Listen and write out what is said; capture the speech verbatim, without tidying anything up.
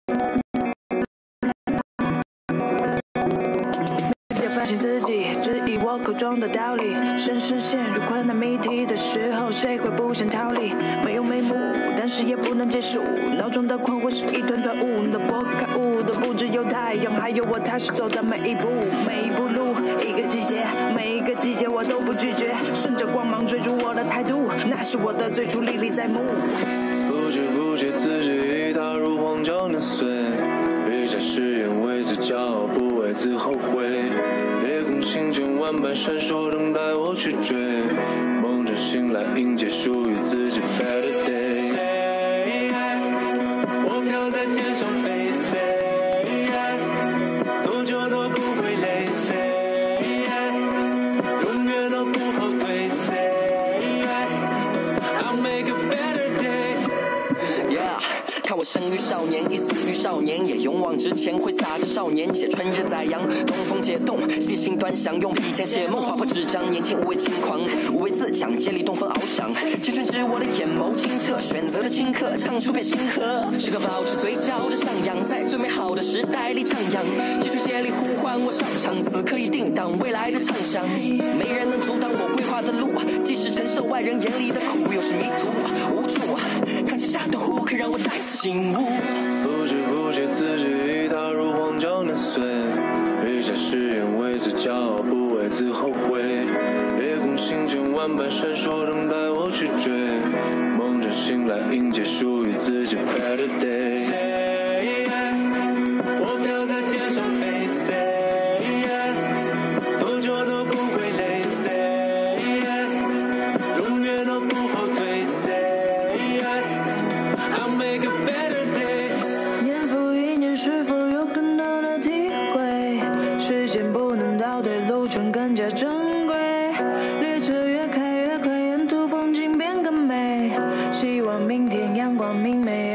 自己质疑我口中的道理，深深陷入困难谜题的时候，谁会不想逃离？没有眉目，但是也不能结束。脑中的困惑是一团团雾，那拨开雾的不只有太阳，还有我踏实走的每一步，每一步路，一个季节，每一个季节我都不拒绝，顺着光芒追逐我的态度，那是我的最初历历在目。 不知不觉自己已踏入荒郊年岁，一再誓言为自骄傲，不为自后悔。夜空星辰万般闪烁，等待我去追，梦着醒来迎接属于自己 better day。 我飘在天上飞 say， 多久都不会累 say， 永远都不后退 say， I'll make a better day。 Yeah， 看我生于少年，已死于少年，也勇往直前，挥洒着少年血，春日载扬，东风解冻，细心端详，用笔尖写梦，划破纸张，年轻无畏轻狂，无畏自强，竭力东风翱翔，青春之我的眼眸清澈，选择了顷刻，唱出遍星河，时刻保持嘴角的上扬，在最美好的时代里徜徉，继续竭力呼唤我上场，此刻一定当未来的畅想，没人能阻挡我规划的路，即使承受外人眼里的苦，又是迷途无助，唱起下的呼，可让我再次醒悟。 不知不觉自己已踏入荒郊年岁，一再誓言为自骄傲，不为自后悔。夜空星辰万般闪烁，等待我去追，梦着醒来迎接属于自己 better day。 我飘在天上飞 say， 多久都不会累 say， 永远都不后退 say， I'll make a better day。 年复一年，是否有更多的体会？时间不能倒退，路程更加珍贵。列车越开越快，沿途风景变更美。希望明天阳光明媚。